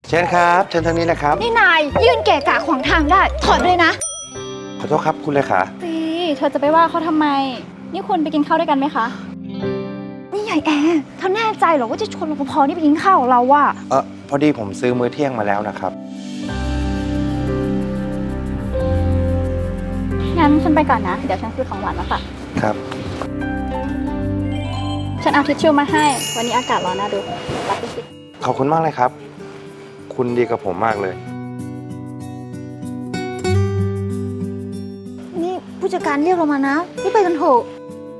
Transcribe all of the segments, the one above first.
เชิญครับเชิญทางนี้นะครับนี่นายยืนเกะกะขวางทางได้ถอยไปเลยนะขอโทษครับคุณเลขาสิเธอจะไปว่าเขาทำไมนี่คุณไปกินข้าวด้วยกันไหมคะนี่ใหญ่แอร์เธอแน่ใจเหรอว่าจะชวนรปภนี่ไปกินข้าวเราว่ะพอดีผมซื้อมื้อเที่ยงมาแล้วนะครับงั้นฉันไปก่อนนะเดี๋ยวฉันซื้อของหวานมาฝากครับฉันเอาทิชชู่มาให้วันนี้อากาศร้อนน่าดูรับไปสิขอบคุณมากเลยครับคุณดีกับผมมากเลยนี่ผู้จัดการเรียกเรามานะนี่ไปกันเถอะ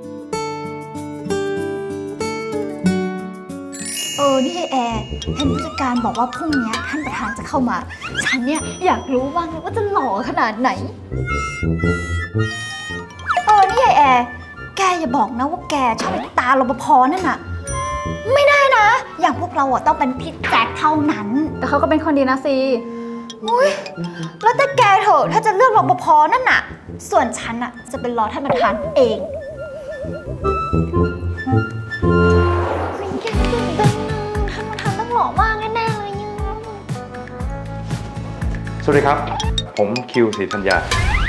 นี่ไอแอร์เห็นผู้จัดการบอกว่าพรุ่งนี้ท่านประธานจะเข้ามาฉันเนี่ยอยากรู้บ้างว่าจะหล่อขนาดไหนนี่ไอแอร์แกอย่าบอกนะว่าแกชอบไอ้ตารปภนั่นน่ะไม่ได้นะอย่างพวกเราต้องเป็นพี่แจ็คเท่านั้นแต่เขาก็เป็นคนดีนะซีอุ้ยแล้วแต่แกเถอะถ้าจะเลือกรปภนั่นน่ะส่วนฉันน่ะจะเป็นรอท่านประธานเองสวัสดีครับผมคิวศรีธัญญา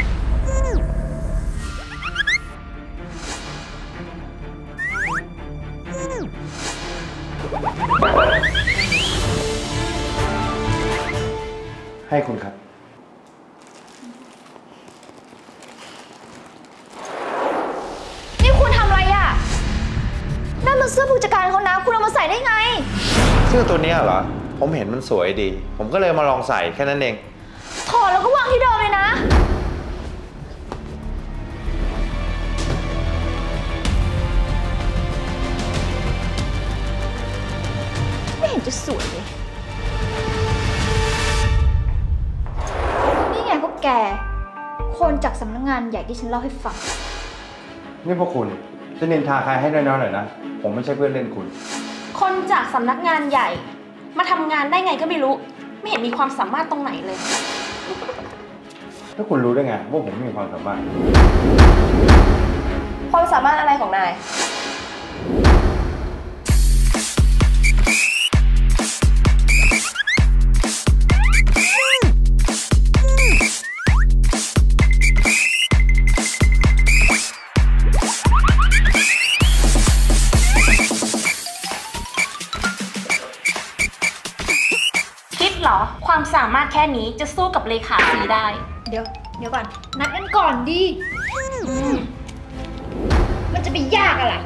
ให้คุณครับนี่คุณทำอะไรอ่ะนั่นมันเสื้อผู้จัดการเขานะคุณเอามาใส่ได้ไงเสื้อตัวนี้เหรอผมเห็นมันสวยดีผมก็เลยมาลองใส่แค่นั้นเองถอดแล้วก็วางที่เดิมเลยนะไม่เห็นจะสวยเลยนี่ไงพวกแกคนจากสำนักงานใหญ่ที่ฉันเล่าให้ฟังนี่พวกคุณจะนินทาใครให้น้อยๆหน่อยนะผมไม่ใช่เพื่อนเล่นคุณคนจากสำนักงานใหญ่มาทำงานได้ไงก็ไม่รู้ไม่เห็นมีความสามารถตรงไหนเลยถ้าคุณรู้ได้ไงว่าผมมีความสามารถความสามารถอะไรของนายความสามารถแค่นี้จะสู้กับเลขาสีได้เดี๋ยวก่อนนัดกันก่อนดิมันจะไปยากอะไร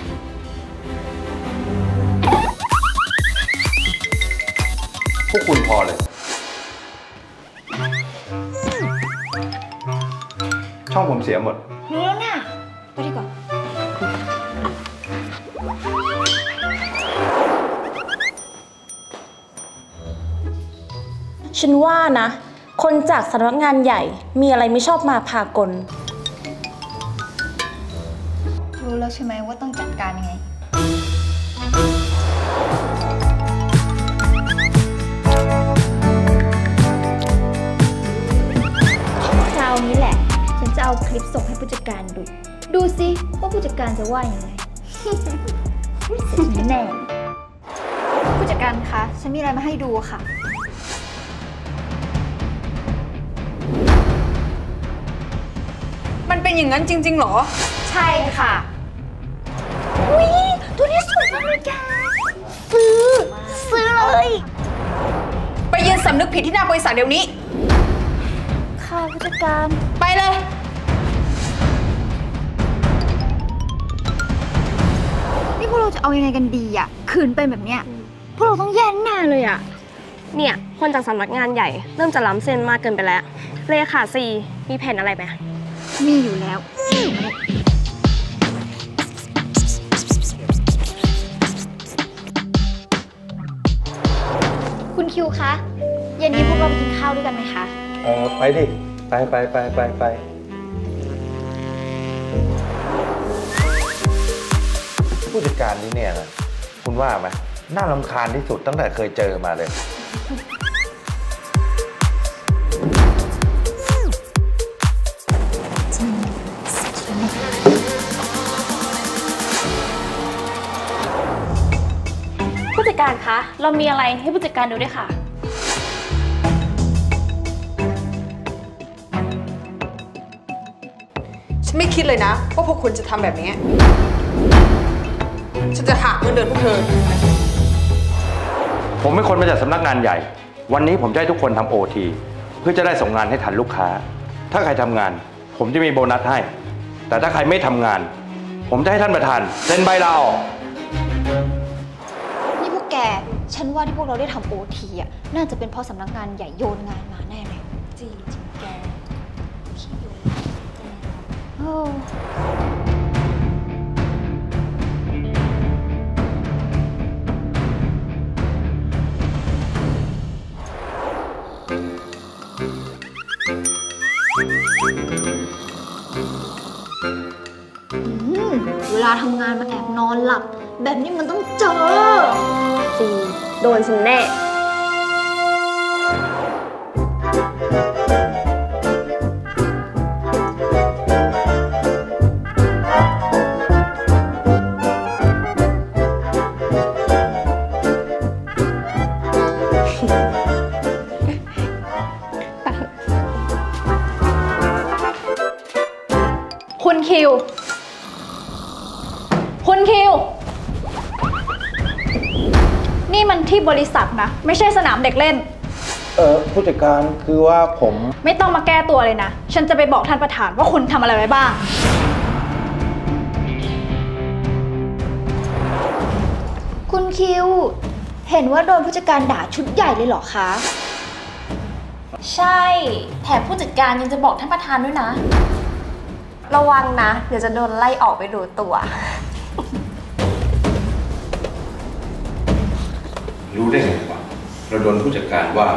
พวกคุณพอเลยช่องผมเสียหมดรู้แล้วนะไปดีกว่าฉันว่านะคนจากสำนักงานใหญ่มีอะไรไม่ชอบมาพากลรู้แล้วใช่ไหมว่าต้องจัดการยังไงคราวนี้แหละฉันจะเอาคลิปส่งให้ผู้จัดการดูสิว่าผู้จัดการจะว่ายังไงแน่ผู้จัดการคะฉันมีอะไรมาให้ดูค่ะมันเป็นอย่างนั้นจริงๆหรอใช่ค่ะอุ๊ยตัวนี้สวยมากเลยแกซื้อเลยไปยืนสำนึกผิดที่หน้าบริษัทเดี๋ยวนี้ค่ะผู้จัดการไปเลยนี่พวกเราจะเอายังไงกันดีอ่ะคืนไปแบบเนี้ยพวกเราต้องแย่แน่เลยอ่ะเนี่ยคนจากสำนักงานใหญ่เริ่มจะล้ำเส้นมากเกินไปแล้วเลขาซีมีแผนอะไรไหมมีอยู่แล้วคุณคิวคะเย็นนี้พวกเราไปกินข้าวด้วยกันไหมคะไปดิไปผู้จัดการนี่เนี่ยนะคุณว่าไหมน่ารำคาญที่สุดตั้งแต่เคยเจอมาเลยผู้จัดการคะเรามีอะไรให้ผู้จัดการดูด้วยค่ะฉันไม่คิดเลยนะว่าพวกคุณจะทำแบบนี้ ฉันจะหักเงินเดือนพวกเธอผมเป็นคนมาจากสำนักงานใหญ่ วันนี้ผมจะให้ทุกคนทำ OT เพื่อจะได้ส่งงานให้ทันลูกค้า ถ้าใครทำงาน ผมจะมีโบนัสให้ แต่ถ้าใครไม่ทำงาน ผมจะให้ท่านประธานเซ็นใบลาออกนี่พวกแก ฉันว่าที่พวกเราได้ทำโอทีอ่ะ น่าจะเป็นเพราะสำนักงานใหญ่โยนงานมาแน่เลยจริงแกขี้อยู่เออเวลาทำงานมาแอบนอนหลับ แบบนี้มันต้องเจอจริง โดนฉันแน่คุณคิว คุณคิว นี่มันที่บริษัทนะ ไม่ใช่สนามเด็กเล่นผู้จัดการคือว่าผมไม่ต้องมาแก้ตัวเลยนะ ฉันจะไปบอกท่านประธานว่าคุณทำอะไรไว้บ้างคุณคิว เห็นว่าโดนผู้จัดการด่าชุดใหญ่เลยเหรอคะใช่ แถมผู้จัดการยังจะบอกท่านประธานด้วยนะระวังนะ เดี๋ยวจะโดนไล่ออกไปดูตัวรู้ได้ไงวะเราโดนผู้จัดการว่า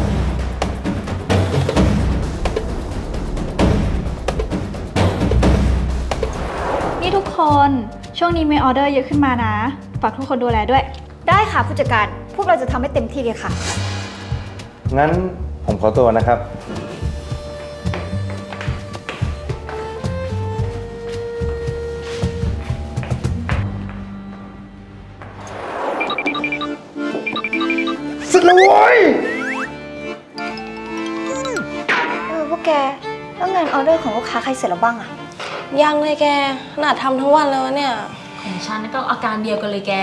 นี่ทุกคนช่วงนี้มีออเดอร์เยอะขึ้นมานะ ฝากทุกคนดูแลด้วยได้ค่ะผู้จัดการ พวกเราจะทำให้เต็มที่เลยค่ะงั้นผมขอตัวนะครับ สุดแล้วโว้ยพวกแก แล้วงานออเดอร์ของลูกค้าใครเสร็จแล้วบ้างอะยังเลยแก ขนาดทำทั้งวันแล้วเนี่ยของฉันก็อาการเดียวกันเลยแก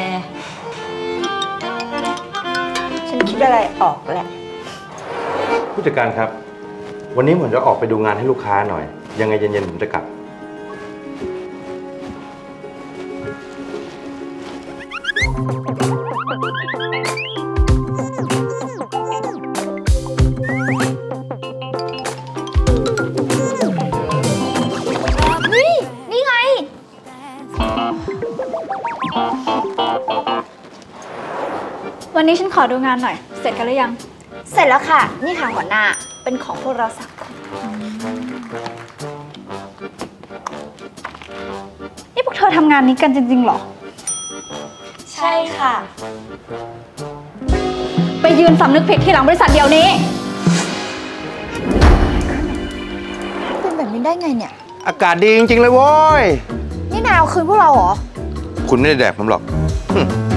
ฉันคิดอะไรออกแหละผู้จัดการครับ วันนี้ผมจะออกไปดูงานให้ลูกค้าหน่อย ยังไงเย็นๆผมจะกลับเฮ้ย นี่ไงวันนี้ฉันขอดูงานหน่อย เสร็จกันหรือยังเสร็จแล้วค่ะ นี่ค่ะหัวหน้า เป็นของพวกเรา3 คนนี่พวกเธอทำงานนี้กันจริงๆเหรอใช่ค่ะไปยืนสำนึกผิดที่หลังบริษัทเดียวนี้เป็นแบบนี้ได้ไงเนี่ยอากาศดีจริงๆเลยโว้ยนี่นายเอาคืนพวกเราเหรอคุณไม่ได้แดกผมหรอก